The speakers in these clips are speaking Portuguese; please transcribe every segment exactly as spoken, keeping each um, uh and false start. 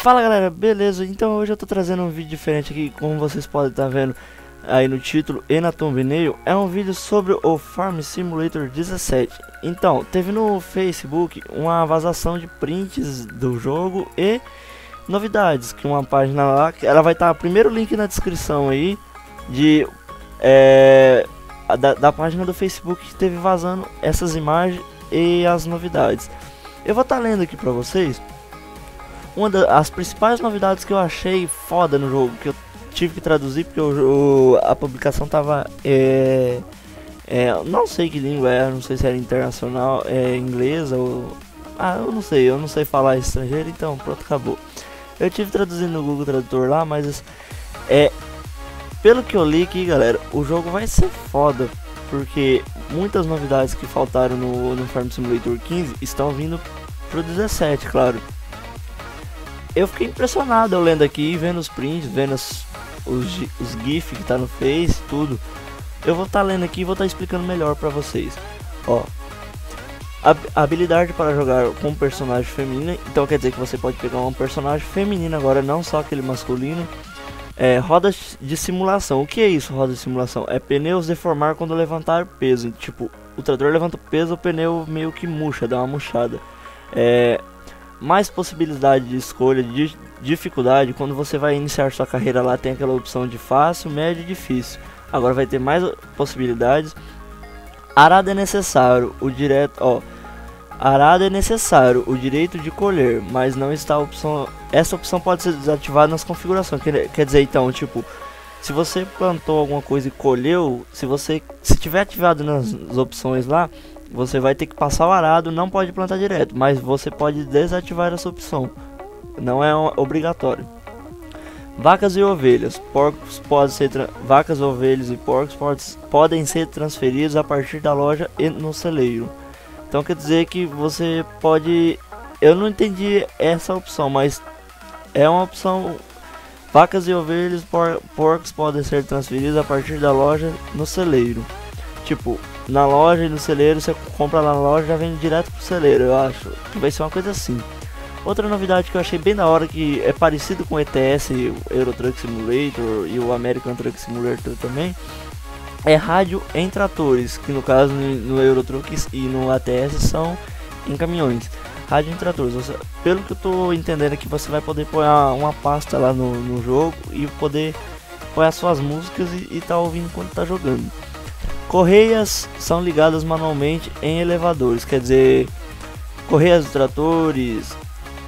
Fala galera, beleza? Então hoje eu tô trazendo um vídeo diferente aqui, como vocês podem estar vendo aí no título e na thumbnail. É um vídeo sobre o Farm Simulator dezessete. Então, teve no Facebook uma vazação de prints do jogo e novidades, que uma página lá, ela vai estar, primeiro link na descrição aí, de é, da, da página do Facebook que teve vazando essas imagens e as novidades. Eu vou estar lendo aqui pra vocês uma das principais novidades que eu achei foda no jogo, que eu tive que traduzir porque o, o, a publicação tava é, é, não sei que língua era, não sei se era internacional, é inglesa ou ah, eu não sei, eu não sei falar estrangeiro, então pronto, acabou. Eu tive traduzindo no Google Tradutor lá, mas é, pelo que eu li aqui, galera, o jogo vai ser foda, porque muitas novidades que faltaram no, no Farm Simulator quinze estão vindo pro dezessete, claro. Eu fiquei impressionado eu lendo aqui, vendo os prints, vendo os, os, os GIF que tá no Face, tudo. Eu vou estar tá lendo aqui e vou estar tá explicando melhor pra vocês. Ó, a, a habilidade para jogar com um personagem feminino, então quer dizer que você pode pegar um personagem feminino agora, não só aquele masculino. É, rodas de simulação. O que é isso, roda de simulação? É pneus deformar quando levantar peso. Tipo, o trator levanta o peso, o pneu meio que murcha, dá uma murchada. É... mais possibilidade de escolha de dificuldade. Quando você vai iniciar sua carreira lá, tem aquela opção de fácil, médio e difícil. Agora vai ter mais possibilidades. Arado é necessário, o direto, ó, arado é necessário, o direito de colher, mas não está a opção. Essa opção pode ser desativada nas configurações. Quer, quer dizer, então, tipo, se você plantou alguma coisa e colheu, se você se tiver ativado nas, nas opções lá, você vai ter que passar o arado, não pode plantar direto, mas você pode desativar essa opção, não é obrigatório. Vacas e ovelhas, porcos podem ser vacas, ovelhas e porcos pode, podem ser transferidos a partir da loja e no celeiro. Então quer dizer que você pode, eu não entendi essa opção, mas é uma opção. Vacas e ovelhas, por, porcos podem ser transferidos a partir da loja no celeiro. Tipo, na loja e no celeiro, você compra lá na loja e já vem direto pro celeiro. Eu acho que vai ser uma coisa assim. Outra novidade que eu achei bem da hora, que é parecido com o E T S, o Euro Truck Simulator e o American Truck Simulator também, é rádio em tratores, que no caso no Euro Truck e no A T S são em caminhões. Rádio em tratores, você, pelo que eu tô entendendo aqui, você vai poder pôr uma, uma pasta lá no, no jogo e poder pôr as suas músicas e, e tá ouvindo quando tá jogando. Correias são ligadas manualmente em elevadores, quer dizer, correias de tratores,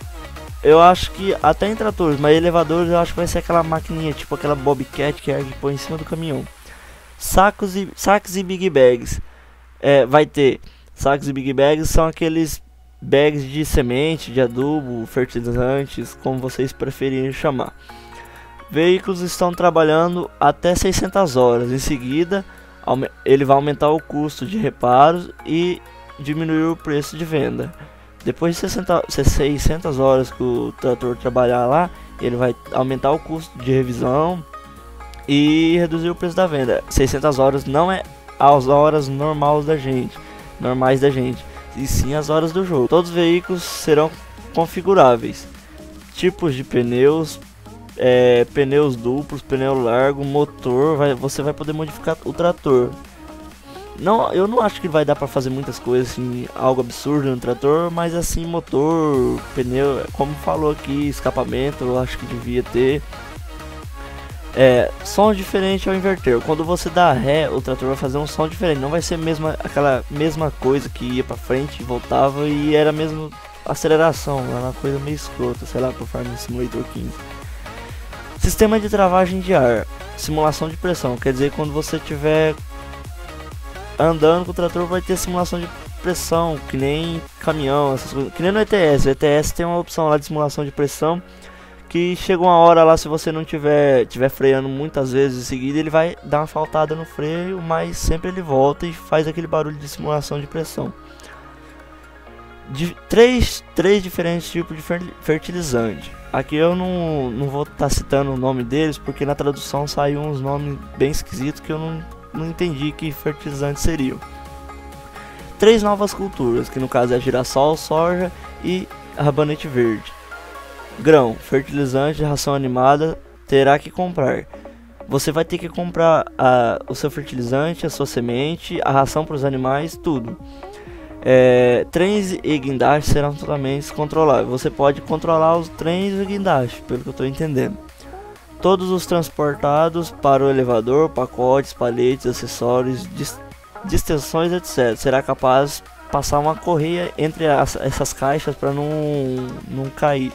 eu acho que até em tratores, mas elevadores eu acho que vai ser aquela maquininha, tipo aquela Bobcat que é que põe em cima do caminhão. Sacos e, sacos e big bags, é, vai ter, sacos e big bags são aqueles bags de semente, de adubo, fertilizantes, como vocês preferirem chamar. Veículos estão trabalhando até seiscentas horas, em seguida ele vai aumentar o custo de reparos e diminuir o preço de venda. Depois de seiscentas horas que o trator trabalhar lá, ele vai aumentar o custo de revisão e reduzir o preço da venda. seiscentas horas não é as horas normais da gente, normais da gente, e sim as horas do jogo. Todos os veículos serão configuráveis. Tipos de pneus, É, pneus duplos, pneu largo, motor, vai, você vai poder modificar o trator. Não, eu não acho que vai dar para fazer muitas coisas assim, algo absurdo no trator, mas assim, motor, pneu, como falou aqui, escapamento, eu acho que devia ter. É, som diferente ao inverter. Quando você dá ré, o trator vai fazer um som diferente, não vai ser mesma, aquela mesma coisa que ia para frente e voltava e era mesmo aceleração, era uma coisa meio escrota, sei lá, pro Farm Simulator quinze. Sistema de travagem de ar, simulação de pressão, quer dizer, quando você estiver andando com o trator vai ter simulação de pressão, que nem caminhão, essas coisas, que nem no E T S. O E T S tem uma opção lá de simulação de pressão, que chega uma hora lá, se você não tiver, tiver freando muitas vezes em seguida, ele vai dar uma faltada no freio, mas sempre ele volta e faz aquele barulho de simulação de pressão. De, três, três diferentes tipos de fertilizante. Aqui eu não, não vou estar tá citando o nome deles, porque na tradução saiu uns nomes bem esquisitos que eu não, não entendi que fertilizantes seriam. Três novas culturas, que no caso é girassol, soja e rabanete verde. Grão, fertilizante, ração animada, terá que comprar. Você vai ter que comprar a, o seu fertilizante, a sua semente, a ração para os animais, tudo. É, trens e guindastes serão totalmente controláveis. Você pode controlar os trens e guindastes, pelo que eu estou entendendo. Todos os transportados para o elevador, pacotes, paletes, acessórios, dis distensões, etcétera. Será capaz de passar uma correia entre as, essas caixas para não, não cair.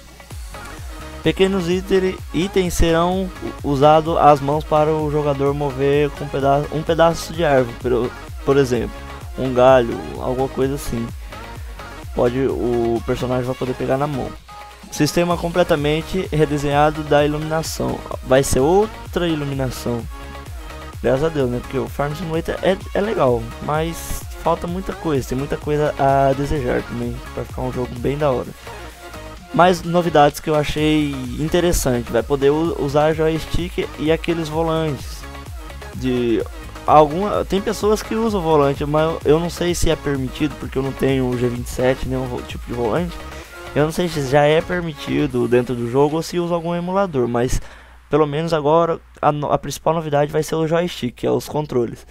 Pequenos itens serão usados as mãos para o jogador mover com um pedaço, um pedaço de árvore, por, por exemplo, um galho, alguma coisa assim. Pode, o personagem vai poder pegar na mão. Sistema completamente redesenhado da iluminação. Vai ser outra iluminação. Graças a Deus, né? Porque o Farm Simulator é, é legal, mas falta muita coisa. Tem muita coisa a desejar também para ficar um jogo bem da hora. Mais novidades que eu achei interessante. Vai poder usar joystick e aqueles volantes. De alguma, tem pessoas que usam volante, mas eu não sei se é permitido porque eu não tenho o G vinte e sete, nenhum tipo de volante. Eu não sei se já é permitido dentro do jogo ou se usa algum emulador, mas pelo menos agora a, no, a principal novidade vai ser o joystick, que é os controles.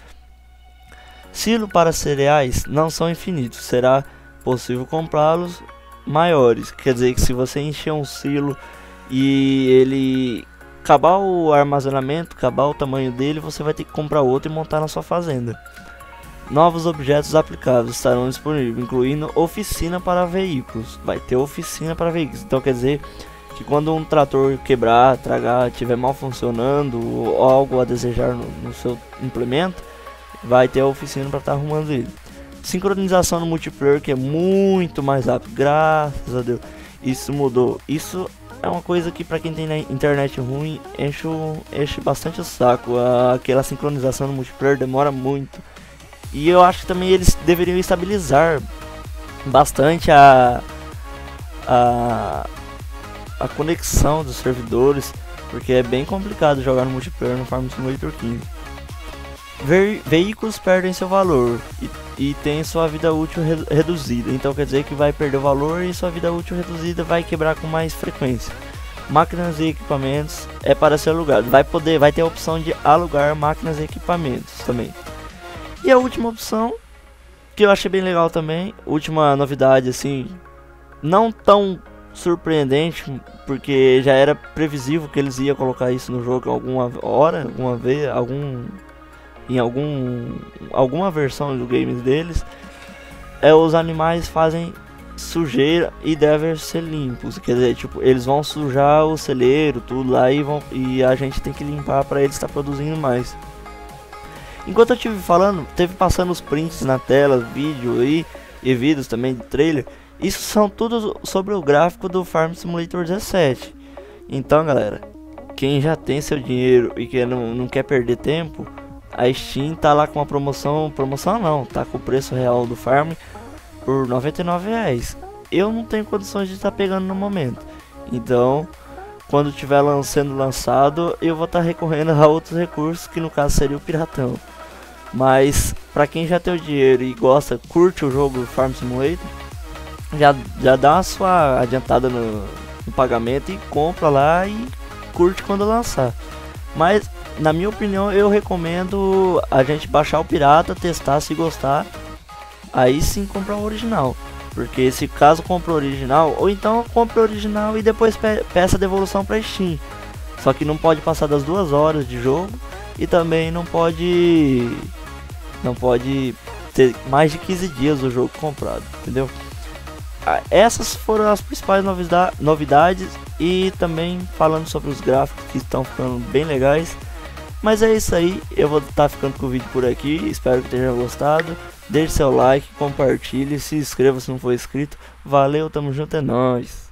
Silo para cereais não são infinitos, será possível comprá-los maiores. Quer dizer que se você encher um silo e ele acabar o armazenamento, acabar o tamanho dele, você vai ter que comprar outro e montar na sua fazenda. Novos objetos aplicáveis estarão disponíveis, incluindo oficina para veículos. Vai ter oficina para veículos. Então quer dizer que quando um trator quebrar, tragar, estiver mal funcionando ou algo a desejar no, no seu implemento, vai ter a oficina para estar tá arrumando ele. Sincronização no multiplayer, que é muito mais rápido, graças a Deus. Isso mudou. Isso é uma coisa que para quem tem na internet ruim enche, o, enche bastante o saco. Aquela sincronização no multiplayer demora muito. E eu acho que também eles deveriam estabilizar bastante a, a, a conexão dos servidores, porque é bem complicado jogar no multiplayer no Farm Simulator quinze. Ve veículos perdem seu valor e, e tem sua vida útil re reduzida, então quer dizer que vai perder o valor e sua vida útil reduzida vai quebrar com mais frequência. Máquinas e equipamentos é para ser alugado, vai poder, vai ter a opção de alugar máquinas e equipamentos também. E a última opção, que eu achei bem legal também, última novidade assim, não tão surpreendente, porque já era previsível que eles iam colocar isso no jogo alguma hora, alguma vez, algum, em algum, alguma versão do games deles, é os animais fazem sujeira e devem ser limpos, quer dizer, tipo, eles vão sujar o celeiro, tudo lá e, vão, e a gente tem que limpar para eles estar produzindo mais. Enquanto eu estive falando, teve passando os prints na tela, vídeo aí, e vídeos também de trailer. Isso são tudo sobre o gráfico do Farm Simulator dezessete. Então galera, quem já tem seu dinheiro e que não, não quer perder tempo, a Steam tá lá com uma promoção, promoção não, tá com o preço real do Farm por noventa e nove reais. Eu não tenho condições de estar tá pegando no momento. Então, quando tiver lan sendo lançado, eu vou estar tá recorrendo a outros recursos, que no caso seria o piratão. Mas para quem já tem o dinheiro e gosta, curte o jogo Farm Simulator, já, já dá a sua adiantada no, no pagamento e compra lá e curte quando lançar. Mas na minha opinião eu recomendo a gente baixar o pirata, testar, se gostar, aí sim comprar o original. Porque se caso compre o original, ou então compre o original e depois pe peça devolução para Steam. Só que não pode passar das duas horas de jogo e também não pode não pode ter mais de quinze dias o jogo comprado, entendeu? Essas foram as principais novidades e também falando sobre os gráficos que estão ficando bem legais. Mas é isso aí, eu vou estar ficando com o vídeo por aqui, espero que tenham gostado. Deixe seu like, compartilhe, se inscreva se não for inscrito. Valeu, tamo junto, é nóis.